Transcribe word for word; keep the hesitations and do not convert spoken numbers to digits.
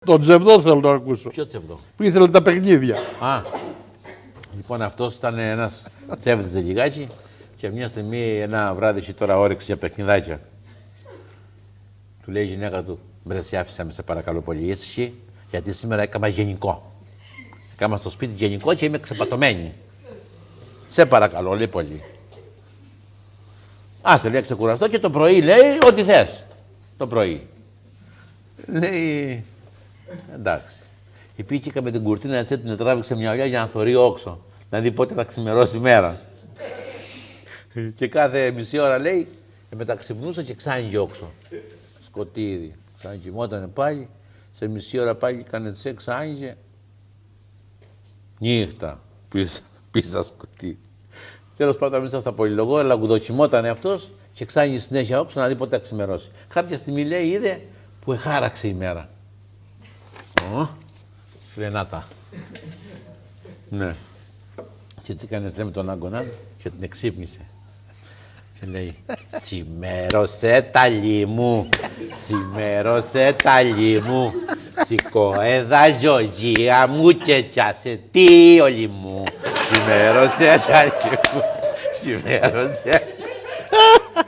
Τον Τσεβδό θέλω να ακούσω. Ποιο Τσεβδό? Που ήθελε τα παιχνίδια. Α, λοιπόν αυτός ήταν ένας τσέβδης λιγάκι και μια στιγμή ένα βράδυ είχε τώρα όρεξη για παιχνιδάκια. Του λέει η γυναίκα του, μπρε σε άφησα με σε παρακαλώ πολύ ήσυχη, γιατί σήμερα έκανα γενικό. Έκανα στο σπίτι γενικό και είμαι ξεπατωμένη. Σε παρακαλώ, λέει πολύ. Άσε, λέει, ξεκουραστώ και το πρωί λέει ό,τι θες. Το πρωί. Λέει, εντάξει. Η πίκικα με την κουρτίνα έτσι την τράβηξε μια ολιά για να θωρεί όξο. Να δει πότε θα ξημερώσει η μέρα. Και κάθε μισή ώρα λέει, μεταξυπνούσα και ξάνγει όξο. Σκοτήρι. Ξανακοιμότανε πάλι, σε μισή ώρα πάλι κάνε τσέ, ξάνγε. Νύχτα. Πίσα, πίσα σκοτήρι. Τέλος πάντων, μην σας τα πολυλογώ, αλλά γουδοκιμότανε αυτός και ξάνγει συνέχεια όξο να δει πότε θα ξημερώσει. Κάποια στιγμή λέει, είδε που εχάραξε η μέρα. Ω, σου λέει, να τα. Ναι. Και έτσι έκανε τσέ με τον άγκονα και την εξύπνησε. Και λέει, τσιμέρωσε τα λίμου, τσιμέρωσε τα λίμου, σηκώεδα Ζωζία μου και τσάσε τι όλη μου, τσιμέρωσε τα λίμου, τσιμέρωσε.